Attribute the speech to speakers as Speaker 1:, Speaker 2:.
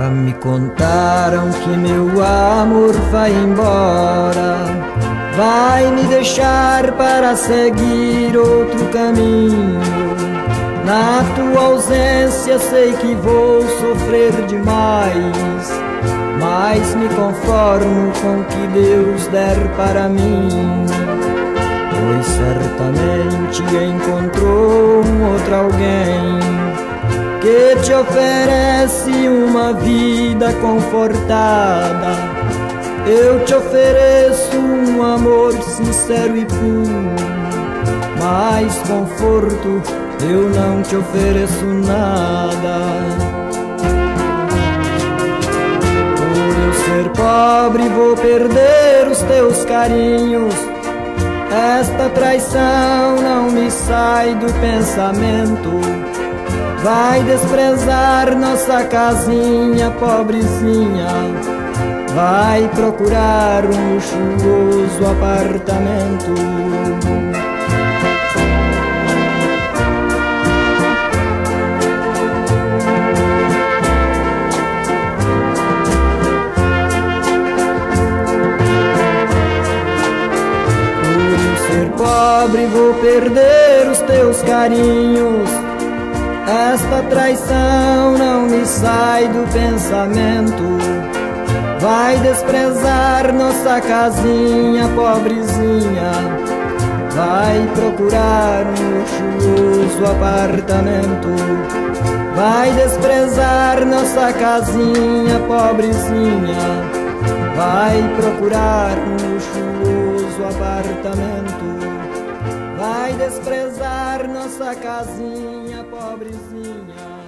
Speaker 1: Já me contaram que meu amor vai embora, vai me deixar para seguir outro caminho. Na tua ausência sei que vou sofrer demais, mas me conformo com o que Deus der para mim. Pois certamente encontrou um outro alguém que te oferece uma vida confortada. Eu te ofereço um amor sincero e puro, mas conforto eu não te ofereço nada. Por eu ser pobre vou perder os teus carinhos, esta traição não me sai do pensamento. Vai desprezar nossa casinha pobrezinha, vai procurar um luxuoso apartamento. Por ser pobre vou perder os teus carinhos, esta traição não me sai do pensamento. Vai desprezar nossa casinha pobrezinha, vai procurar um luxuoso apartamento. Vai desprezar nossa casinha pobrezinha, vai procurar um luxuoso apartamento. Vai desprezar nossa casinha pobrezinha.